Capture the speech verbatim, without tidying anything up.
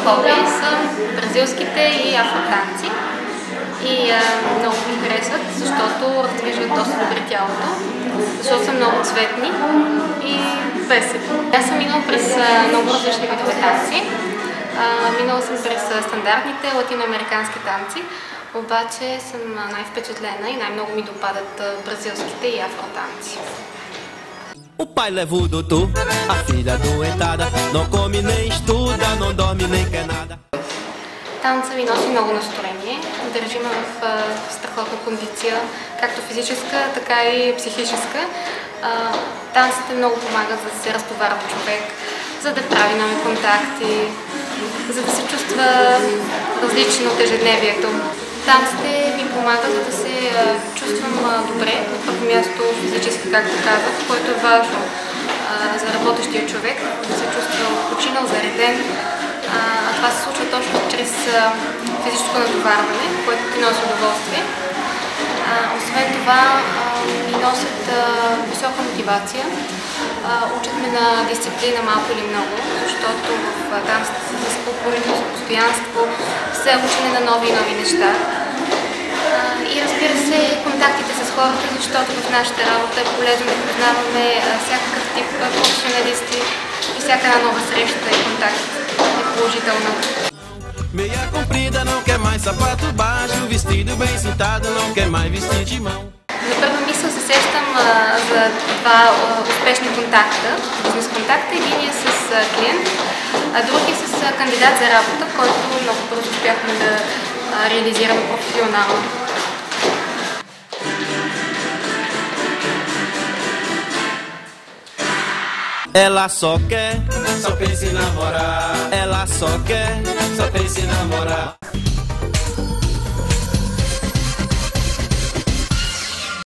хоби са бразилските и афротанци. И а, много ми харесват, защото раздвижват доста добре тялото, защото са много цветни и весели. Аз съм минала през а, много различни видове танци. А, минала съм през а, стандартните латиноамерикански танци, обаче съм най-впечатлена и най-много ми допадат а, бразилските и афротанци. O pai leva o doutor, a filha doentada, não come nem estuda, não dorme nem quer nada. Танца ми носи много настроение, държи ме в, в страхотна кондиция, както физическа, така и психическа. Танците много помагат за да се разтоварва човек, за да прави нови контакти, за да се чувства различно от ежедневието. Танците ми помагат за да се чувствам добре, на първо място физически, както казах, което е важно за работещия човек, да се чувства починал, зареден. А, това се случва точно чрез а, физическо натоварване, което ти носи удоволствие. А, освен това, а, ми носят а, висока мотивация, а, учат ме на дисциплина малко или много, защото в танците се изисква упоритост, постоянство, все учене на нови и нови неща. А, и разбира се, контактите с хората, защото в нашата работа е полезно да познаваме всякакъв тип професионалисти и всяка една нова среща и контакт е положителна. Meia comprida, não quer mais sapato baixo, vestido bem sentado, não quer mais vestir de mão. На първа мисъл се сещам а, за два а, успешни контакта, бизнес контакта. Единия с а, клиент, а другия с а, кандидат за работа, който много бързо успяхме да а, реализираме професионално. Ela só quer, só pensa em namorar. Ela só quer